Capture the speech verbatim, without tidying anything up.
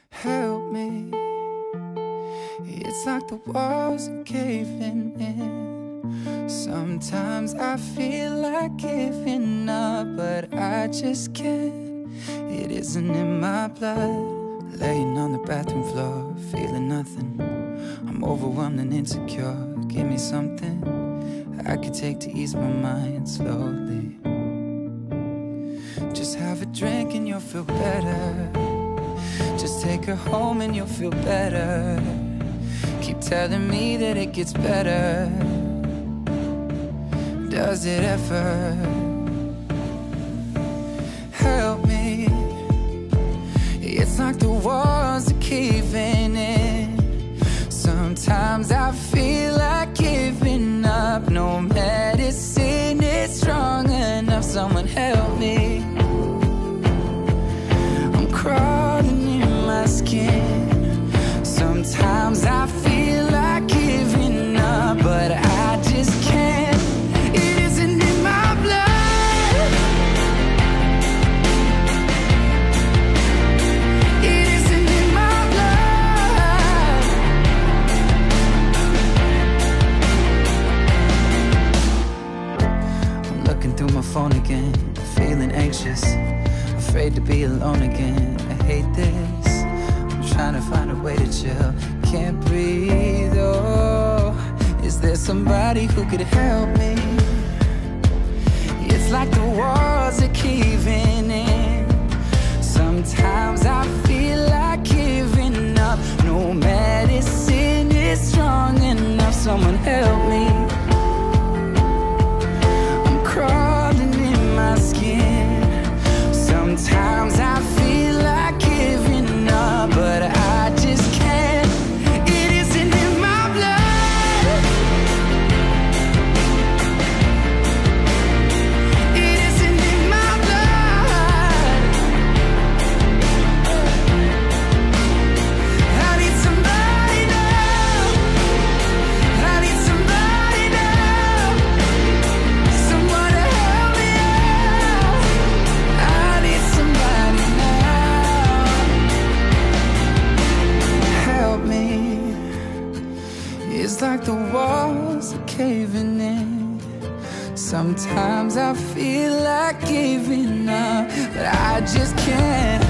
help me. It's like the walls are caving in. Sometimes I feel like giving up, but I just can't. It isn't in my blood. Laying on the bathroom floor, feeling nothing. I'm overwhelmed and insecure. Give me something I could take to ease my mind slowly. Just have a drink and you'll feel better. Just take her home and you'll feel better. Keep telling me that it gets better. Does it ever? Help me. It's like the walls are caving in. Sometimes I feel like giving up. No medicine is strong enough. Someone help me. I'm crawling in my skin. Sometimes I feel like giving up, but I just can't. It isn't in my blood. It isn't in my blood. I'm looking through my phone again, feeling anxious, afraid to be alone again. I hate this. I'm trying to find a way to chill. Can't breathe, oh. Is there somebody who could help me? It's like the walls are caving in. Sometimes I feel like giving up. No medicine is strong enough. Someone help me. I'm crawling in my skin. Sometimes I feel like giving up, but I just can't. It isn't in my blood. It isn't in my blood. I need somebody now. I need somebody now. Someone to help me out. I need somebody now. Help me. It's like the walls are caving in. Sometimes I feel like giving up, but I just can't.